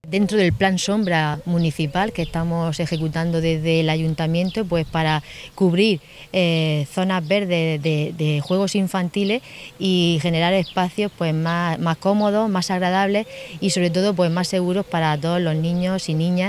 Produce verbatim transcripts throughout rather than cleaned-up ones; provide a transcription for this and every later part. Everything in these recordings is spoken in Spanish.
Dentro del plan sombra municipal que estamos ejecutando desde el ayuntamiento, pues para cubrir eh, zonas verdes de, de juegos infantiles y generar espacios pues más, más cómodos, más agradables y sobre todo pues más seguros para todos los niños y niñas.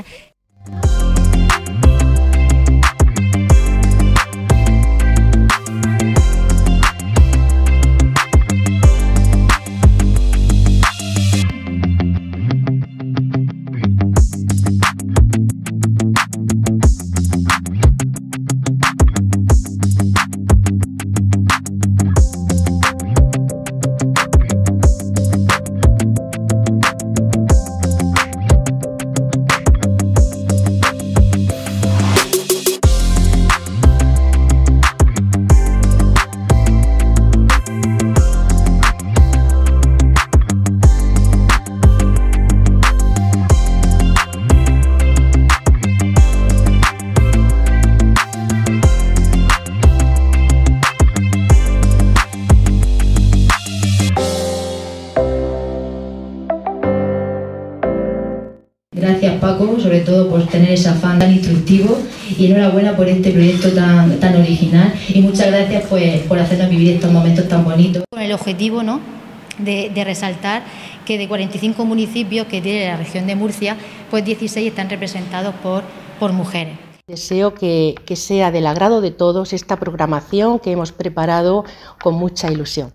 Gracias Paco, sobre todo por tener ese afán tan instructivo y enhorabuena por este proyecto tan, tan original y muchas gracias pues, por hacernos vivir estos momentos tan bonitos. Con el objetivo, ¿no?, de, de resaltar que de cuarenta y cinco municipios que tiene la región de Murcia, pues dieciséis están representados por, por mujeres. Deseo que, que sea del agrado de todos esta programación que hemos preparado con mucha ilusión.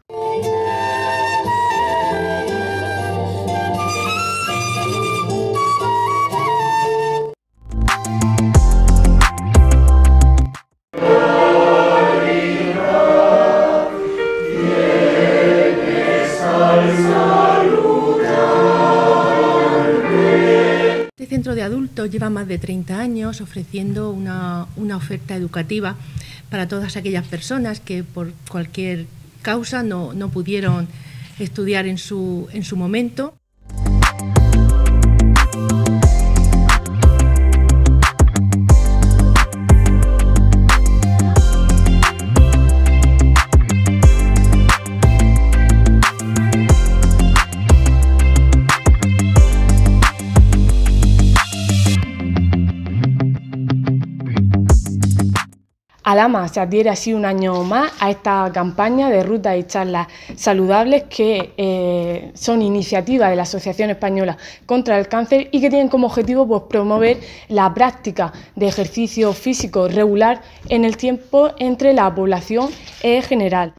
Este centro de adultos lleva más de treinta años ofreciendo una, una oferta educativa para todas aquellas personas que por cualquier causa no, no pudieron estudiar en su, en su momento. Alhama se adhiere así un año más a esta campaña de rutas y charlas saludables que eh, son iniciativas de la Asociación Española contra el Cáncer y que tienen como objetivo pues, promover la práctica de ejercicio físico regular en el tiempo entre la población en general.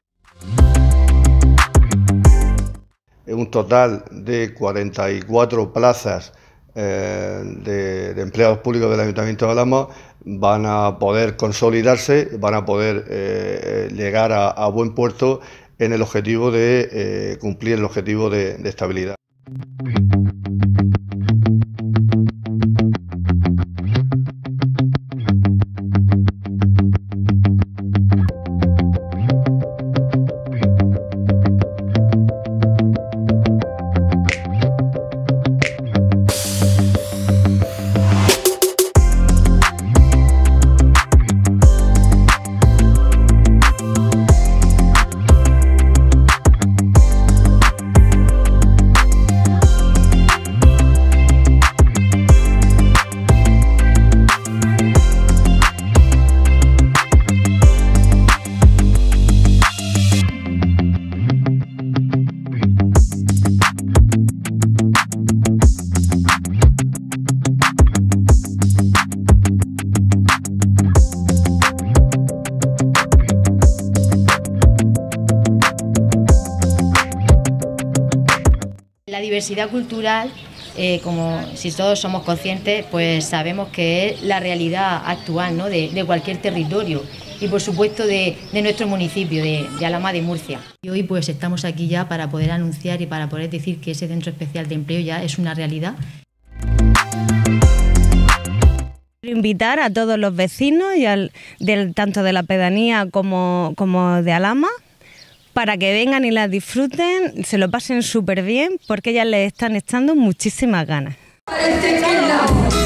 Un total de cuarenta y cuatro plazas eh, de, de empleados públicos del Ayuntamiento de Alhama van a poder consolidarse, van a poder eh, llegar a, a buen puerto en el objetivo de eh, cumplir el objetivo de, de estabilidad. La diversidad cultural, eh, como si todos somos conscientes, pues sabemos que es la realidad actual, ¿no?, de, de cualquier territorio y por supuesto de, de nuestro municipio, de, de Alhama de Murcia. Y hoy pues estamos aquí ya para poder anunciar y para poder decir que ese centro especial de empleo ya es una realidad. Invitar a todos los vecinos, y al, del, tanto de la pedanía como, como de Alhama, para que vengan y las disfruten, se lo pasen súper bien, porque ellas les están echando muchísimas ganas.